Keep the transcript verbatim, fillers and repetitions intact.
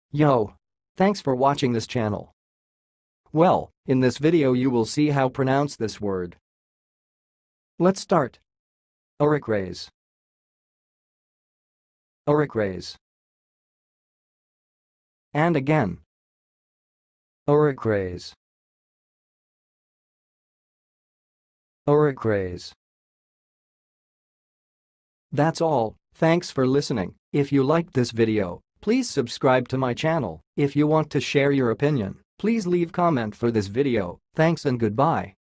Yo! Thanks for watching this channel. Well, in this video you will see how pronounce this word. Let's start. Ohrekreis. Ohrekreis. And again. Ohrekreis. Ohrekreis. That's all. Thanks for listening. If you liked this video, please subscribe to my channel. If you want to share your opinion, please leave comment for this video. Thanks and goodbye.